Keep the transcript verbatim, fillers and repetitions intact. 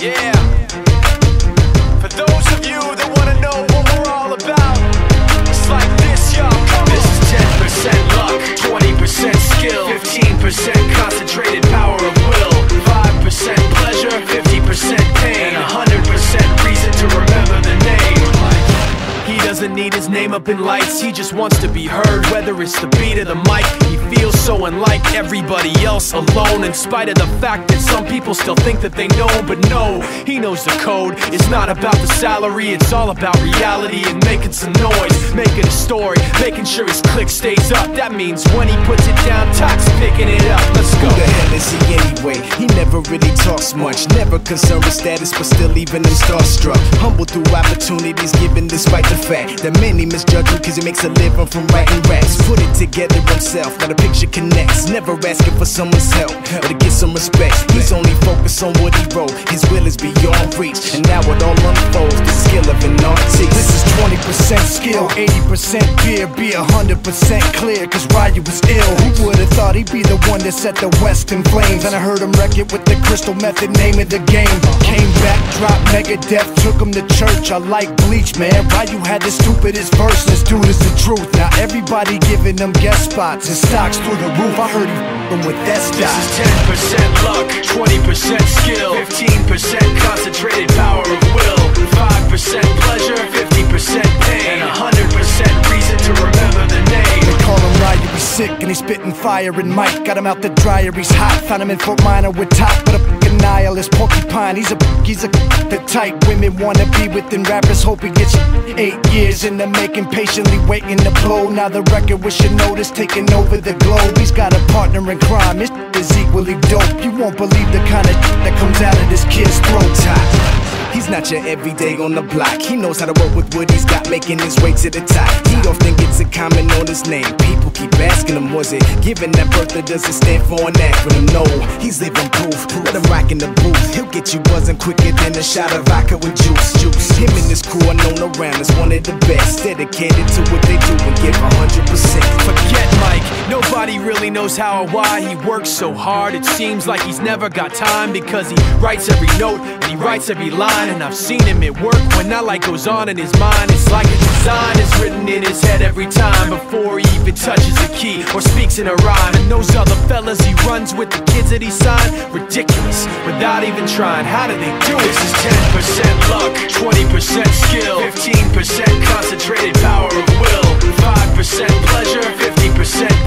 Yeah. For those of you that wanna know what we're all about, it's like this, y'all. Come on. This is ten percent luck, twenty percent skill, fifteen percent concentrated power of will, five percent pleasure, fifty percent pain, and one hundred percent reason to remember the name. He doesn't need his name up in lights, he just wants to be heard, whether it's the beat of the mic. He feels so unlike everybody else, alone, in spite of the fact that some people still think that they know. But no, he knows the code. It's not about the salary, it's all about reality and making some noise, making a story, making sure his click stays up. That means when he puts it down, Toc's picking it up. Let's go. Who the hell is he anyway? He never really talks much, never concerned with status, but still even him starstruck. Humble through opportunities given despite the fact that many misjudge him cause he makes a living from writing raps. Put it together himself, now the picture connects, never asking for someone's help or to get some respect. He's only focused on what he wrote, his will is beyond reach, and now it all unfolds, the skill of an artist. This is twenty percent skill, eighty percent beer, be one hundred percent clear, cause Ryu was ill. Who would've thought he'd be the one that set the West in flames? And I heard him wreck it with the Crystal Method, name of the game. Came back, dropped Megadeth, took him to church. I like Bleach, man. Ryu had the stupidest verse, this dude is the truth. Now everybody giving them guest spots and stocks through the roof. I heard he f***ing with that stock. This is ten percent luck, twenty percent skill, fifteen percent concentrated power of will, five percent pleasure, fifty percent pain, and one hundred percent reason to remember the name. They call him Ryu, he's sick and he's spitting fire. And Mike got him out the dryer, he's hot. Found him in Fort Minor with Top, but a f***ing nihilist porcupine. He's a he's a the type women wanna be within. Rappers hope he gets eight years in the making, patiently waiting to blow. Now the record with your notice taking over the globe. He's got a partner in crime, his is equally dope. You won't believe the kind of that comes out of this kid's throat. He's not your everyday on the block. He knows how to work with what he's got, making his way to the top. He often gets a comment on his name. People keep asking him, was it given that birth or does it stand for an acronym? No, he's living proof. Let him rock in the booth. He'll get you buzzing quicker than a shot of vodka with juice. Juice. Him and his crew are known around as one of the best, dedicated to what they do and give one hundred percent. Forget Mike, nobody really knows how or why he works so hard. It seems like he's never got time, because he writes every note and he writes every line. And I've seen him at work when that light goes on in his mind. It's like a design is written in his head every time, before he even touches a key or speaks in a rhyme. And those other fellas he runs with, the kids that he signed, ridiculous, without even trying. How do they do it? This is ten percent luck, twenty percent skill, fifteen percent concentrated power of will, five percent pleasure, fifty percent